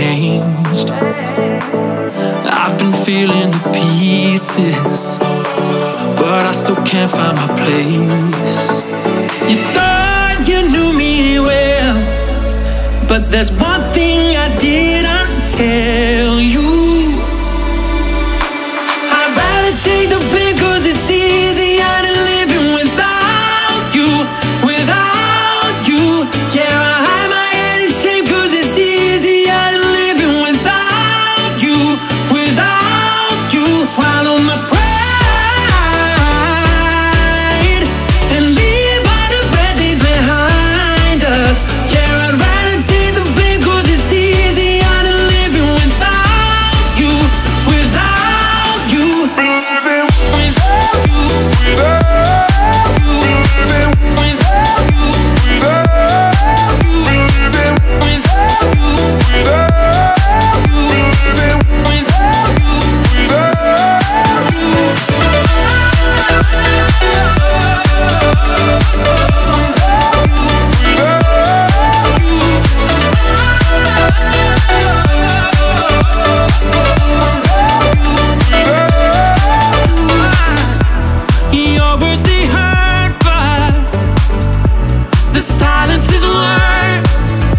changed. I've been feeling the pieces, but I still can't find my place. You thought you knew me well, but there's one thing I didn't tell you. I'd rather take the blame 'cause it's easier than living without you, without you. Yeah, I hide my head in shame 'cause it's easier than living without you, without you. Swallow my pride and leave all the bad days behind us. Yeah, I'd rather take the blame 'cause it's easier than living without you, without you. Your words they hurt, but the silence is worse.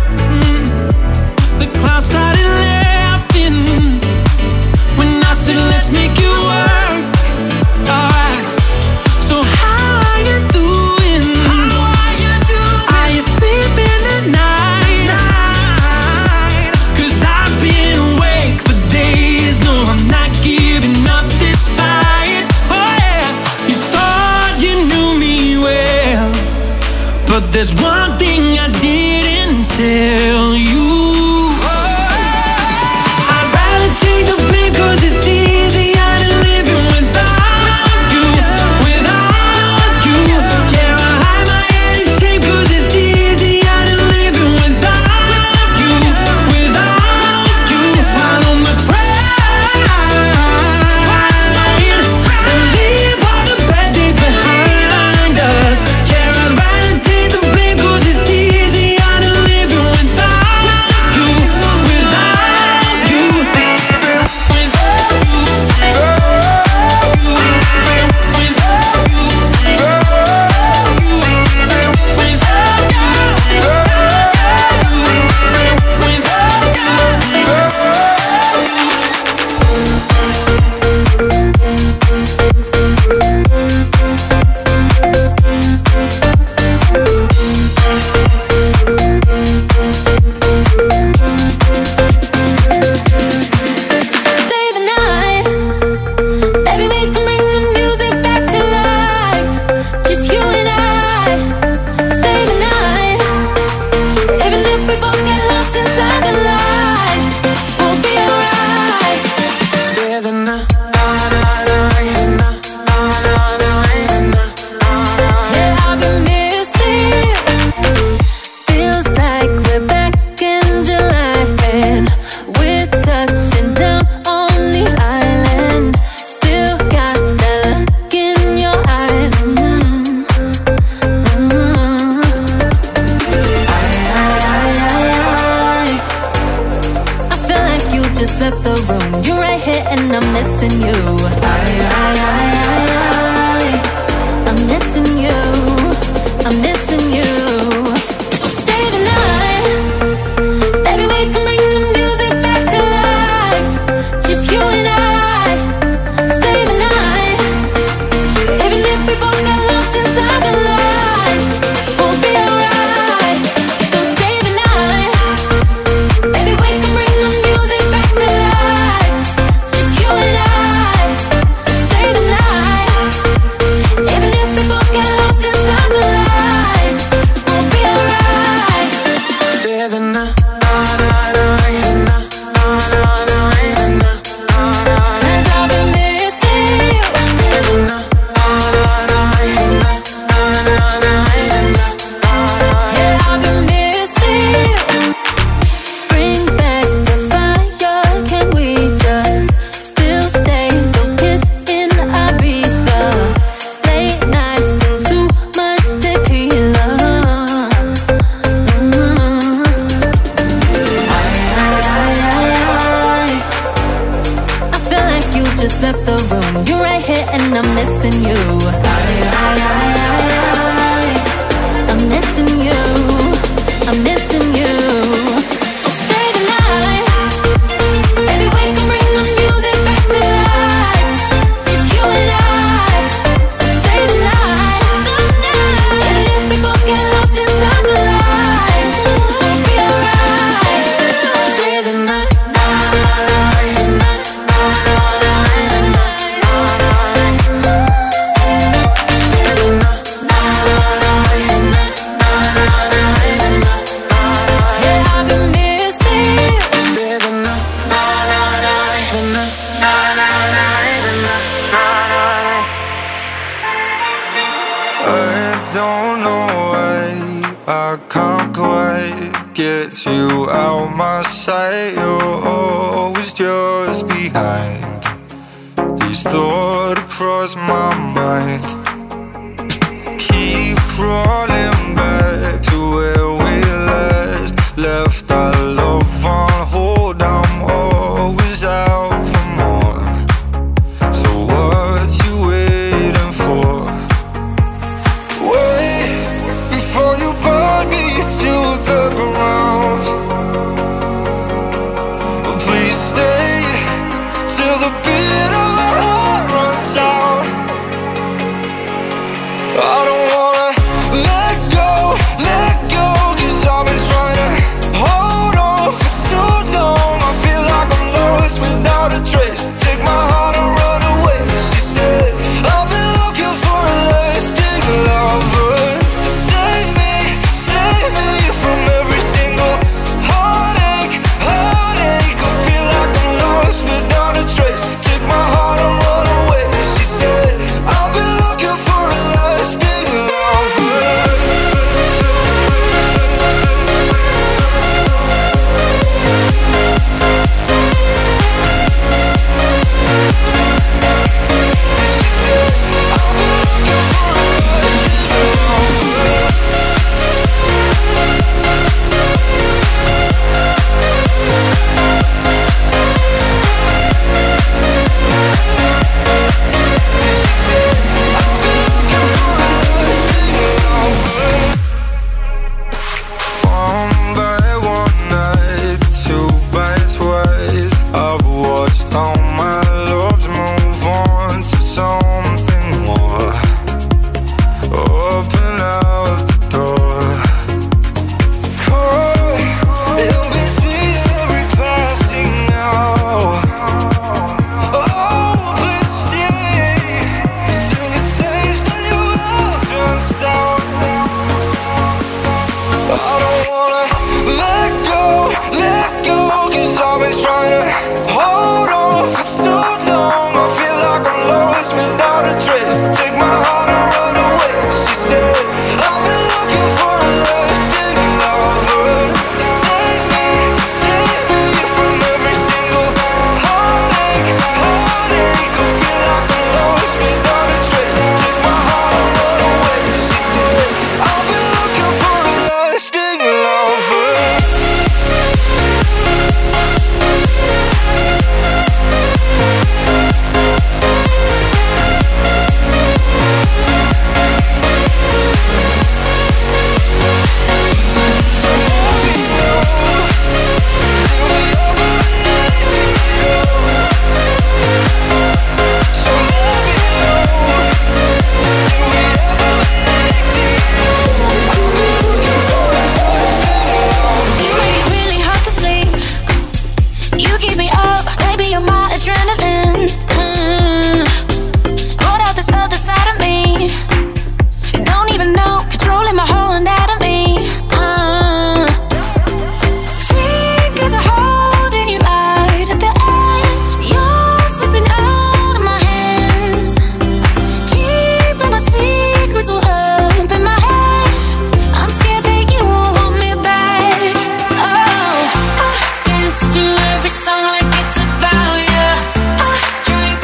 The clouds started laughing when I said let's make it work. Alright. So how are you doing? Are you sleeping at night? 'Cause I've been awake for days. No, I'm not giving up this fight. Oh yeah, you thought you knew me well, but there's one thing I didn't tell you. I'd rather take the blame 'cause it's easier than living without you, without you. Yeah, I hide my head in shame 'cause it's easier than living without you, without you. Swallow my pride and leave all the bad days behind us. Yeah, I'd rather take the blame 'cause it's easier than living without you, without you. Stay the night. Maybe we can bring the music back to life. Just you and I. Stay the night. Even if we both get lost inside the lights, we'll be alright. Stay the night. Yeah, I've been missing. Feels like we're back in July and we're touching down on the island. Still got that look in your eye. I feel like you just left the room. You're right here and I'm missing you. I'm missing you. I'm missing you. So stay the night. Maybe we can bring the music back to life. Just you and I. Stay the night. Even if we both got lost inside the lights, we'll be alright. So stay the night. Maybe we can bring the music back to life. Just you and I. So stay the night. Even if we both get lost inside the lights, just left the room. You're right here and I'm missing you. I'm missing you. I'm missing you. So stay the night. Baby, we can bring the music back to life. Just you and I. So stay the night. Even if we both get lost inside the lights, we'll be alright. Stay the night. Get you out my sight, you're always just behind. These thoughts cross my mind. Keep crawling back to where we left our love on hold. I'm always out for more. So what you waiting for? Wait before you burn me to the ground. Please stay till the beat of my heart runs out. I don't wanna let go, 'cause I've been trying to hold on for too long. I feel like I'm lost without a trace. Take my heart and run away. She said, I've been looking for a lasting lover. Save me from every single heartache. I feel like I'm lost without a trace. Take my heart and run away. She said, I've been looking for a lasting lover. She said, I've been looking for a lasting lover. One by one night, two by twice, I've watched all my loves move on to something more. Open out the door. Caught in between every passing hour. Oh, please stay till the taste of your love turns sour. I don't wanna let go, 'cause I've been trying to hold on for too long. I feel like I'm lost without a trace. Take my heart and run away. She said, I've been looking for a lasting lover. Save me from every single heartache. I feel like I'm lost without a trace. Take my heart and run away. She said, I've been looking for a lasting lover. So let me know, do we ever let it go? So let me know, do we ever let it go? I've been looking for a lasting lover. You make it really hard to sleep. You keep me up, baby, you're my adrenaline. Brought out this other side of me. You don't even know, controlling my whole anatomy. Fingers are holding you right at the edge. You're slipping out of my hands. Keeping my secrets all up in my head. I'm scared that you won't want me back. Oh, I dance to every song like it's about you. I drink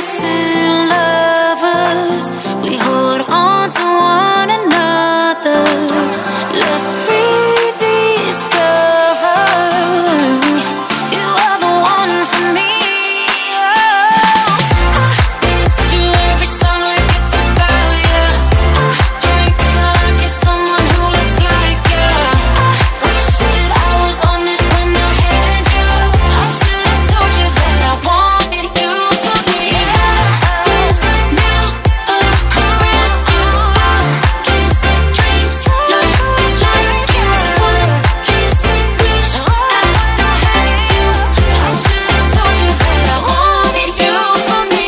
innocent lovers, we hold on to one another. Let's rediscover. You are the one for me. Oh, I dance to every song like it's about you. I drink till I get someone who looks like you. I wish that I was honest when I had you. I should have told you that I wanted you for me. Dance now around you. Kiss, drinks, look like you. One kiss, wish I had you. I should have told you that I wanted you for me.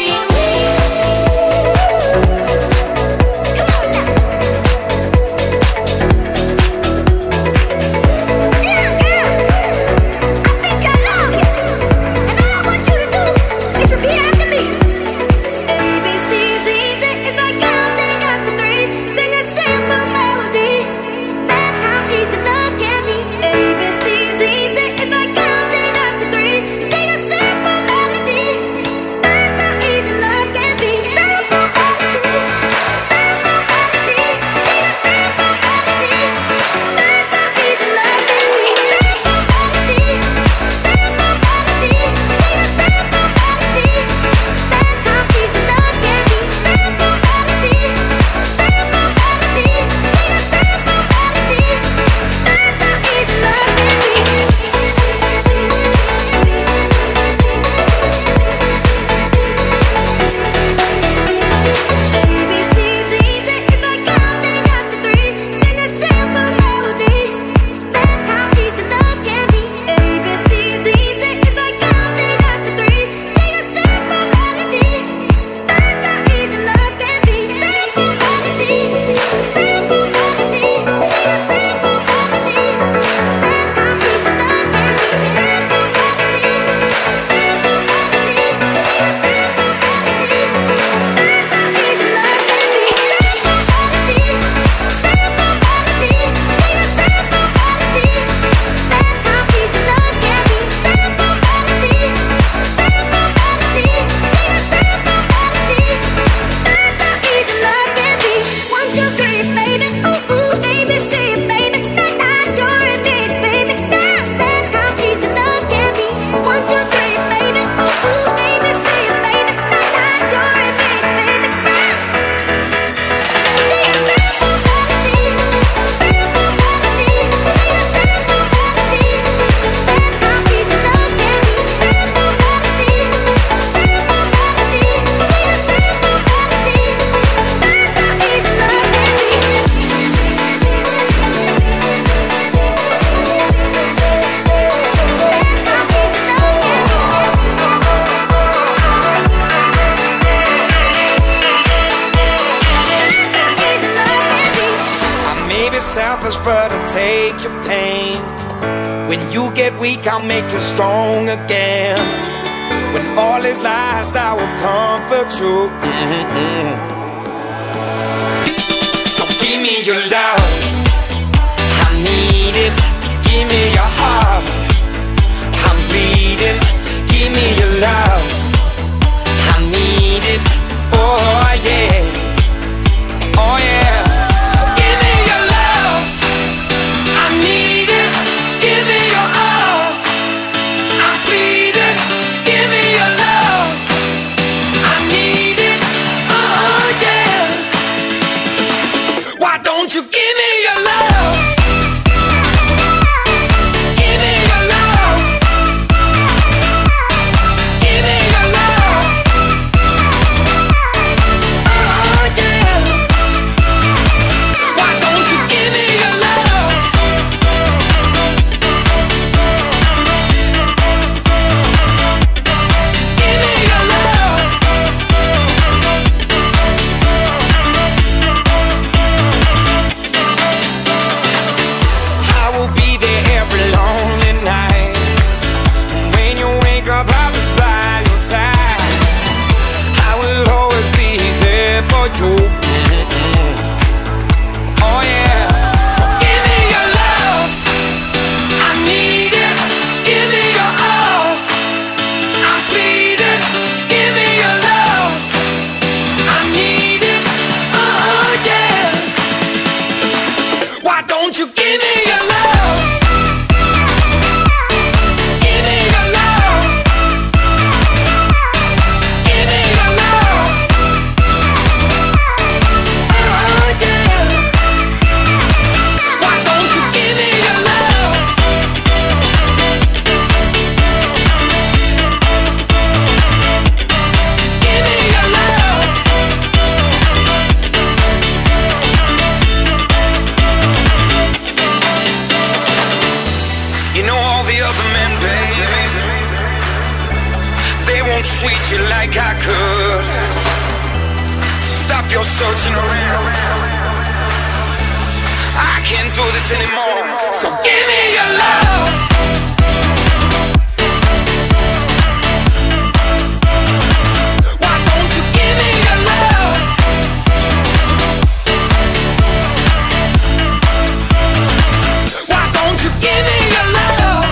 Selfish, but I'll take your pain. When you get weak, I'll make you strong again. When all is lost, I will comfort you. So give me your love, I need it. Give me your heart, I'm bleeding. Give me your love, I need it. Oh yeah, oh yeah. Don't you give me your love? Give me your love. Give me your love. Oh yeah. Why don't you give me your love? Give me your love. Give me your love. you're searching around. I can't do this anymore, so give me your love. Why don't you give me your love? Why don't you give me your love?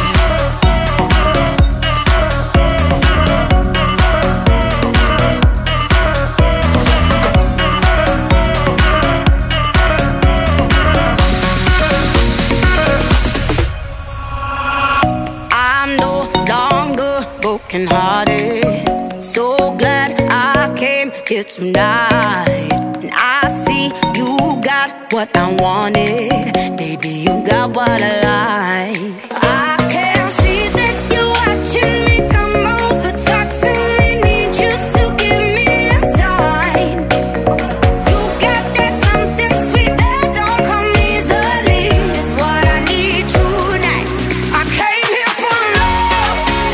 Broken-hearted, so glad I came here tonight. And I see you got what I wanted, baby, you got what I like. I can see that you're watching me. Come over, talk to me, need you to give me a sign. You got that something sweet that don't come easily. It's what I need tonight. I came here for love,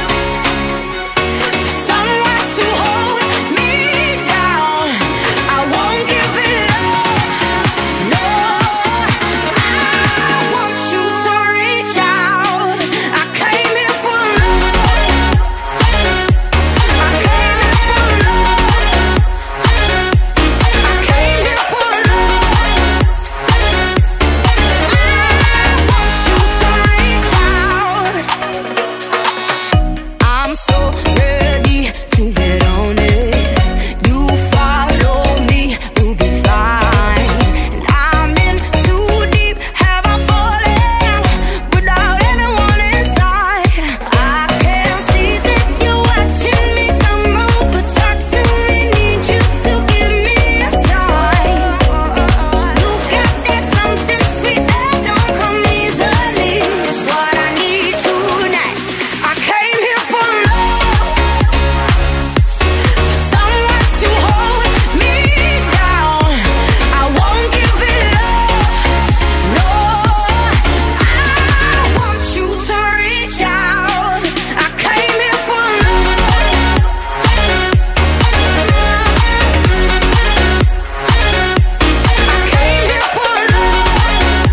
someone to hold me down. I won't give it up. No, I want you to reach out. I came here for love. I came here for love. I came here for love. I want you to reach out. I'm so ready to get on it. You follow me, you'll be fine. And I'm in too deep. Have I fallen without anyone inside? I can see that you're watching me. Come over, talk to me, need you to give me a sign. You got that something sweet that don't come easily. It's what I need tonight. I came here for love, someone to hold me down. I won't give it up. No, I want you to reach out. I came here for love. I came here for love.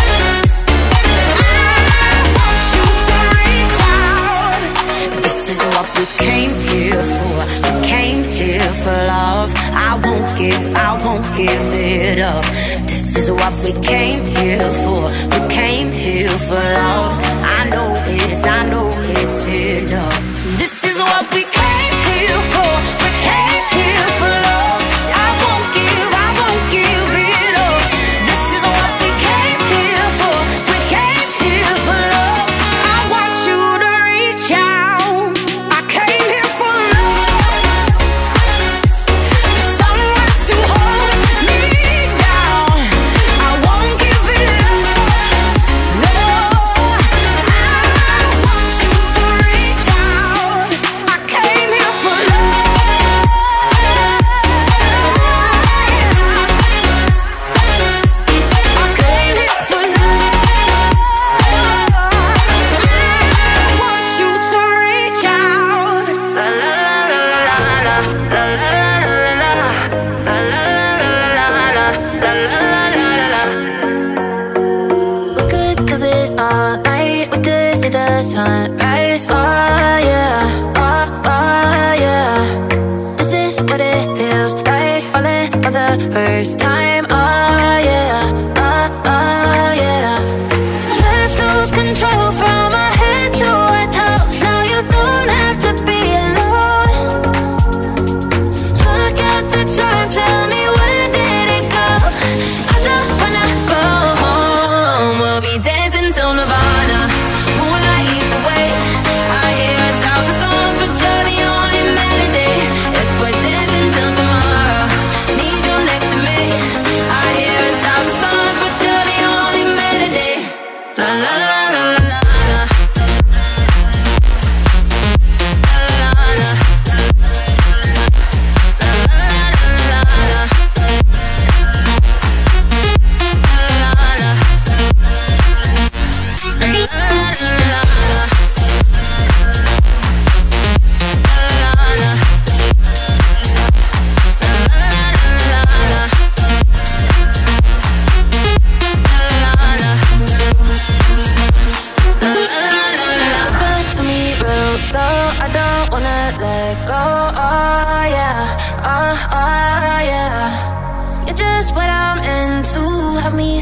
I want you to reach out. This is what we came here for. We came here for love. I won't give it up. This is what we came here for. We came here for love. I know it's enough. This is what we came here for. We came here for love. I won't give it up. This is what we came here for. We came here for love. I want you to reach out. I came here for love, someone to hold me down. I won't give it up. No, I want you to reach out. I came here for love. I came here for love. I want you to reach out. La la la la la la la la la la. We could do this all night. We could see the sunrise. Oh yeah, oh yeah. This is what it feels like, falling for the first time. Oh yeah, oh yeah. Let's lose control from our head to our toes. Now you don't have to be alone. Look at the time, tell me where did it go? I don't wanna go home. We'll be dancing till Nirvana. Moonlight leads the way. I hear 1,000 songs, but you're the only melody. If we're dancing till tomorrow, need you next to me.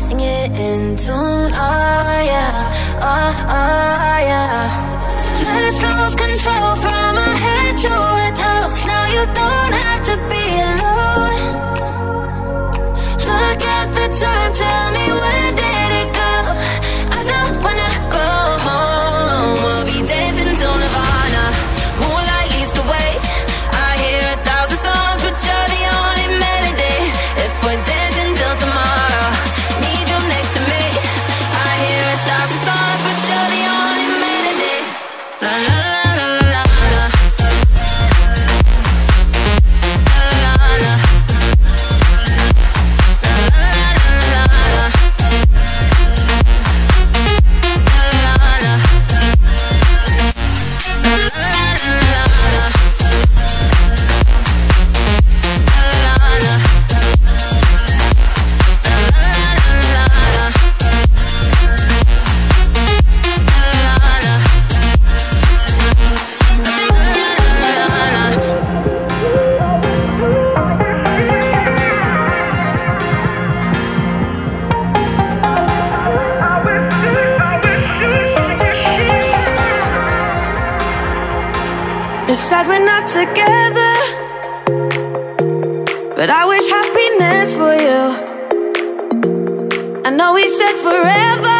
sing it in tune. Oh yeah, oh yeah. Let's lose control from our head to our toes. Now you don't have to be alone. Look at the time, tell me where did it go? I don't wanna go home. We'll be dancing till Nirvana. Moonlight leads the way. I hear 1,000 songs, but you're the only melody. If we're dancing till tomorrow, need you next to me. I hear 1,000 songs, but you're the only melody. La la la la la la. La la la. It's sad we're not together, but I wish happiness for you. I know we said forever,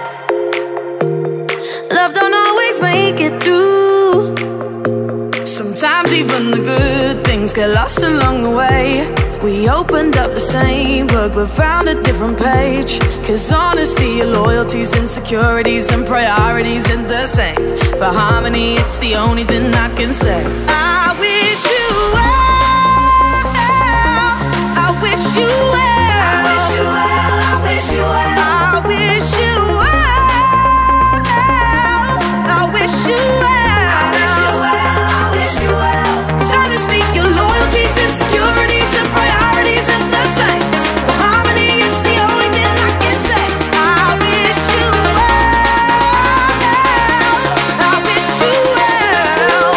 love don't always make it through. Sometimes even the good things get lost along the way. We opened up the same book but found a different page. Cause honestly, your loyalties, insecurities and priorities ain't the same. For harmony, it's the only thing I can say. I wish you well, I wish you well, I wish you well, I wish you well, I wish you well, I wish you well, I wish you well, I wish you well. Cause honestly, your loyalties, insecurities and priorities ain't the same. For harmony, it's the only thing I can say. I wish you well, I wish you well,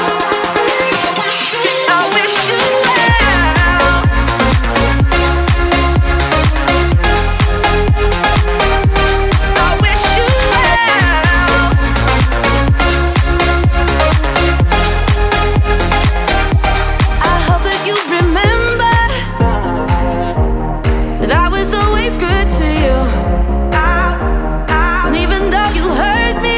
I wish you well. I wish you well. I hope that you remember that I was always good to you. And even though you hurt me,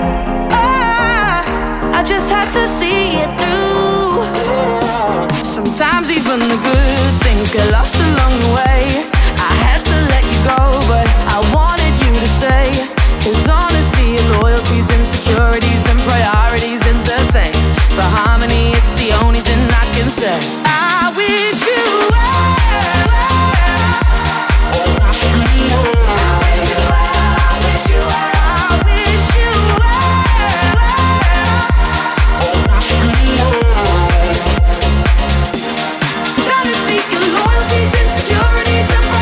I just had to see it through. Sometimes even the good things get lost along the way. I had to let you go, but I wanted you to stay. Cause honestly, your loyalties, insecurities and priorities ain't the same. For harmony, it's the only thing I can say. I wish you well, I wish you well, I wish you well, I wish you well. Honestly, your loyalties, insecurities and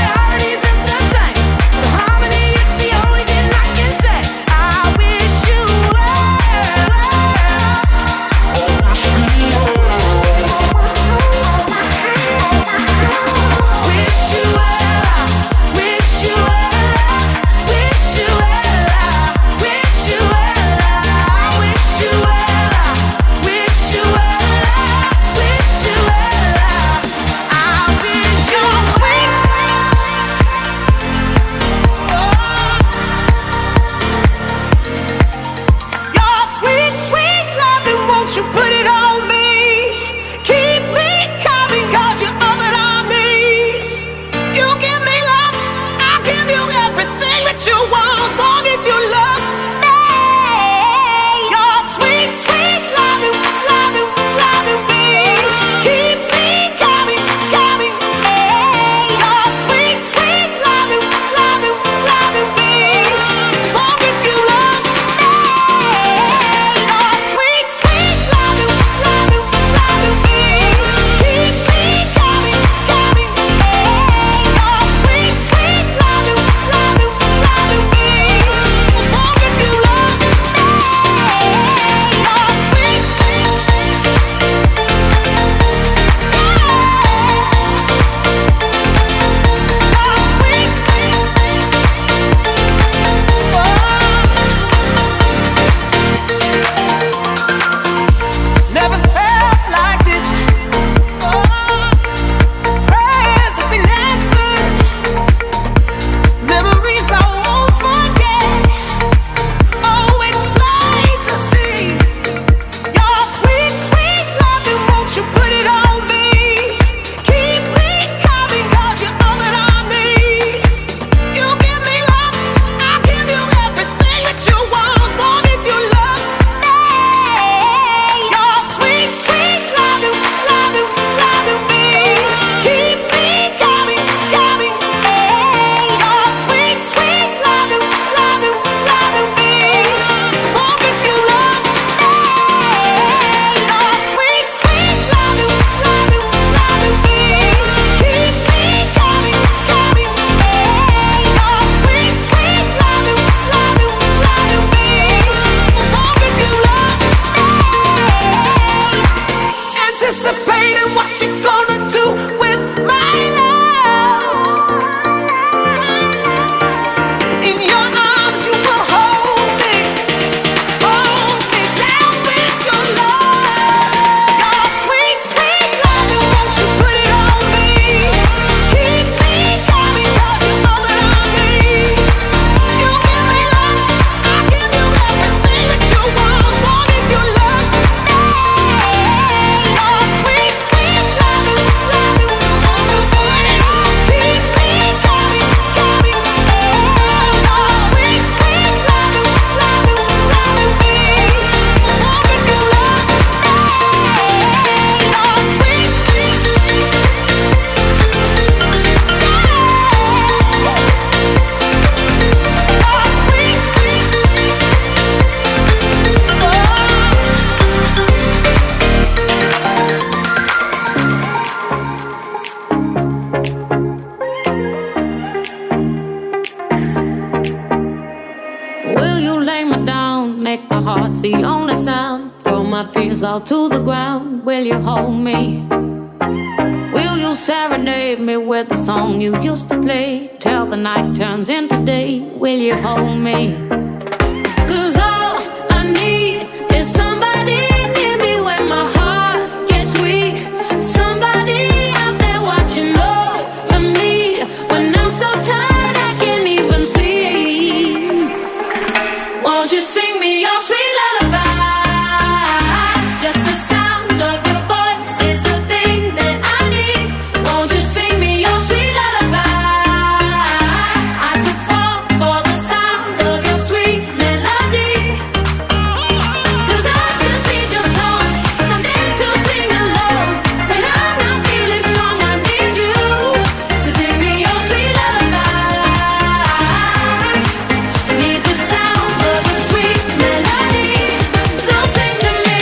It's the only sound. Throw my fears all to the ground. Will you hold me? Will you serenade me with the song you used to play till the night turns into day? Will you hold me? 'Cause all I need is somebody near me when my heart gets weak. Somebody out there watching over me when I'm so tired I can't even sleep. Won't you sing me your sweet lullaby? Just the sound of your voice is the thing that I need. Won't you sing me your sweet lullaby? I could fall for the sound of your sweet melody. 'Cause I just need your song, something to sing along. When I'm not feeling strong, I need you to sing me your sweet lullaby. Need the sound of a sweet melody, so sing to me.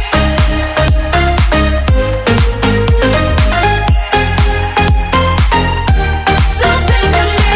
So sing to me.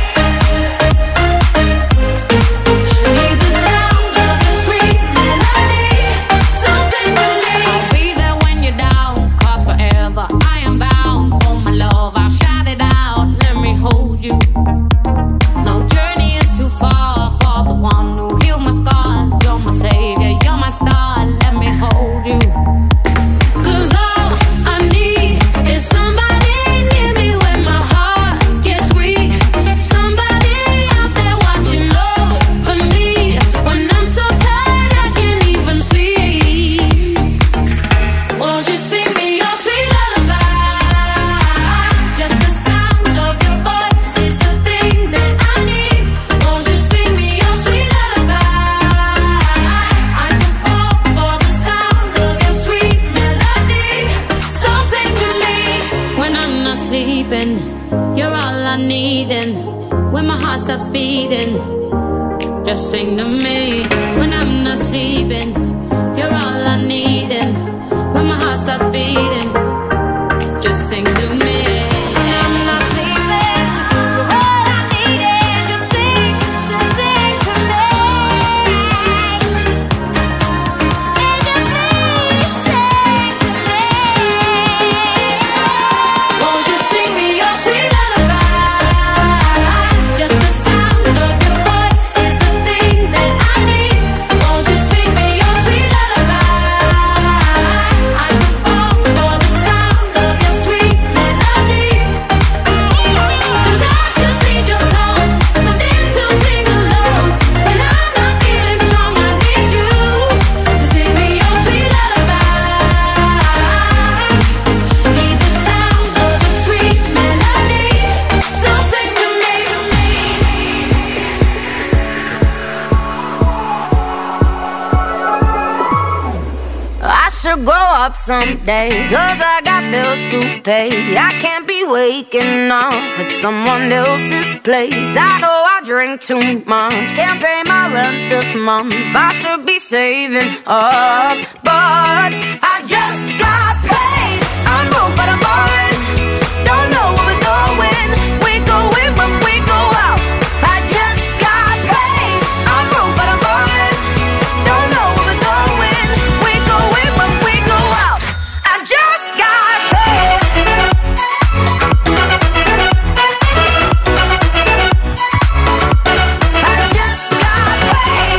Need the sound of a sweet melody, so sing to me. I'll be there when you're down, 'cause forever I am bound. Oh my love, I'll shout it out, let me hold you. No journey is too far for the one who healed my scars. You're my savior, you're my star, let me hold you. 'Cause all I need is somebody near me when my heart gets weak. Somebody out there watching over me when I'm so tired I can't even sleep. Won't you sing me your sweet lullaby? Just the sound of your voice is the thing that I need. Won't you sing me your sweet lullaby? I can fall for the sound of your sweet melody, so sing to me. When I'm not sleeping, you're all I need, and when my heart stops beating, just sing to me. When I'm not sleeping, you're all I need, and when my heart starts beating, just sing to me. I'm not sleeping, you're all I need, and just sing to me. And you please sing to me. Won't you sing me your sweet lullaby? Just the sound of your voice is the thing that I need. Won't you sing me your sweet lullaby? I can fall for the sound of your sweet melody. 'Cause I just need your song, something to sing along. When I'm not feeling strong, I need you to sing me your sweet lullaby. Need the sound of a sweet melody, so sing to me. I should grow up someday, 'cause I got bills to pay. I can't be waking up at someone else's place. I know I drink too much, can't pay my rent this month. I should be saving up, but I just got paid. I'm broke but I'm ballin', don't know where we're going. We go in when we go out. I just got paid. I'm broke but I'm ballin', don't know where we're going. We go in when we go out. I just got paid. I just got paid.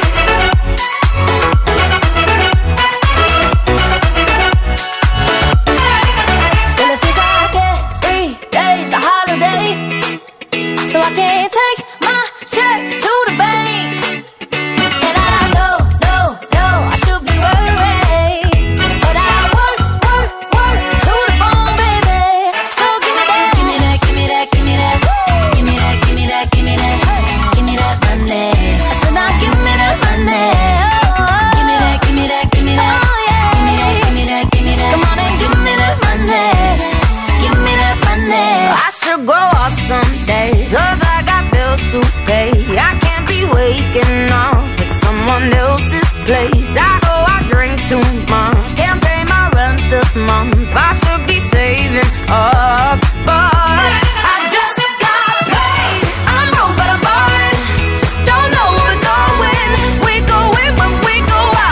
Well, it feels like every day's a holiday, so I can't take my check to the bank. And I know, I should be worried, but I work to the bone, baby. So give me that, give me that, give me that, give me that, give me that, give me that, give me that, give me that money. I said now give me that money. Give me that, give me that, give me that. Oh yeah, give me that, give me that, give me that. Come on and give me that money. Give me that money. I should grow up someday, 'cause I got bills to pay. I can't be waking up at someone else's place. I know I drink too much, can't pay my rent this month. I should be saving up, but I just got paid. I'm broke but I'm ballin', don't know where we're going. We go in when we go out.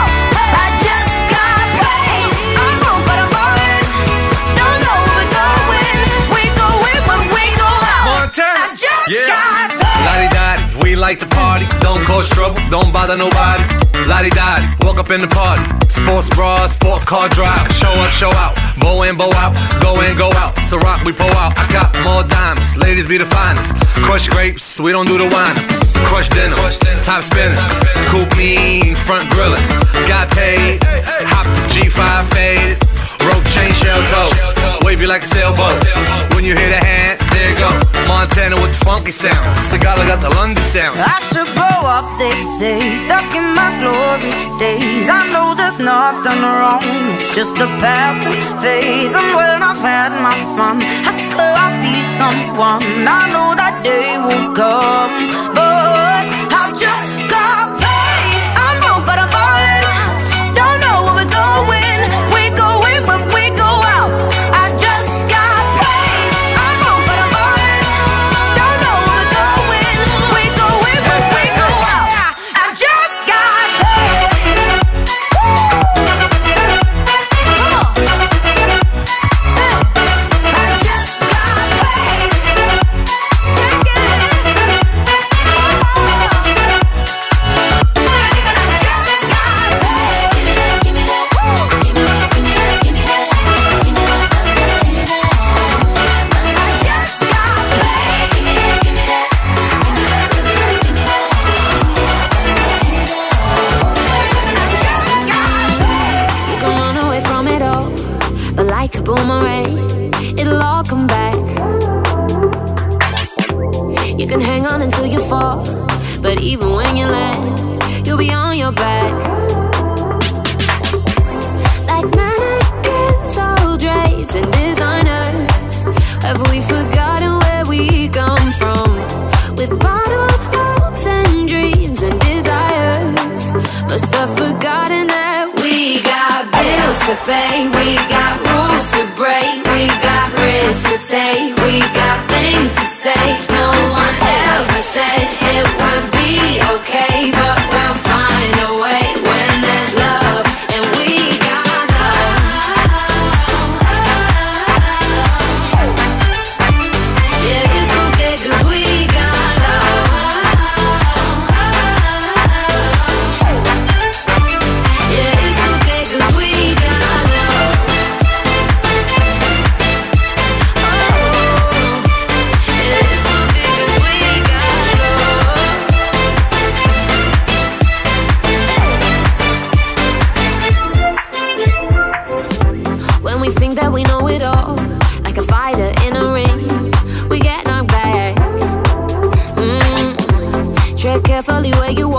like to party, don't cause trouble, don't bother nobody. Lottie-dottie, walk up in the party. Sports bra, sport car drive. Show up, show out, bow in, bow out. Go in, go out, so rock, we pull out. I got more diamonds, ladies be the finest. Crush grapes, we don't do the wine. Crush dinner, top spinning. Coupe mean, front grilling. Got paid, hop G5 faded. Rope chain, shell toes, wavy like a sailboat. When you hear the hand, there you go. Montana with the funky sound. Sagala got the London sound. I should grow up, they say, stuck in my glory days. I know there's nothing wrong, it's just a passing phase. And when I've had my fun, I swear I'll be someone. I know that day will come, but I just got paid. I'm broke, but I'm falling. Don't know where we're going. We're going when we go out. I just got paid. I'm broke, but I'm falling. Don't know where we're going. We're going when we go out. I just got paid. Come on. Say, I just got paid. You can run away from it all, but like a boomerang, it'll all come back. You can hang on until you fall, but even when you land, you'll be on your back. Like mannequins, all drapes and designers, have we forgotten where we come from? With bottled hopes and dreams and desires, must have forgotten that we got bills to pay, we got rules to break, we got risks to take, we got things to say. No one ever said it would be okay, but we'll find a way when there's love, and we got love. Yeah, it's okay 'cause we got love. Yeah, it's okay 'cause we got love. Oh, yeah, it's okay 'cause we got love. When we think that we know it all, like a fighter in a ring, we get knocked back. Tread carefully where you